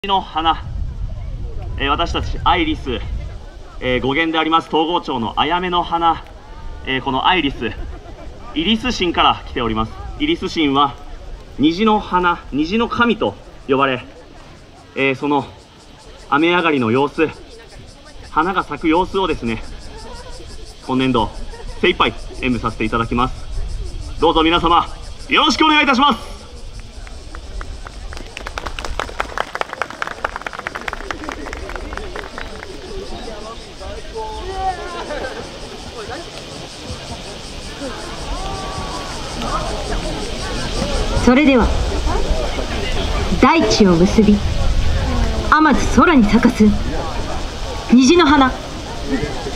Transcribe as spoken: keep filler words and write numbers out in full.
の花、えー、私たちアイリス、えー、語源であります東郷町のあやめの花、えー、このアイリス、イリス神から来ております。イリス神は虹の花、虹の神と呼ばれ、えー、その雨上がりの様子、花が咲く様子をですね、今年度精一杯演舞させていただきます。どうぞ皆様よろしくお願いいたします。 それでは大地を結び天津空に咲かす虹の花。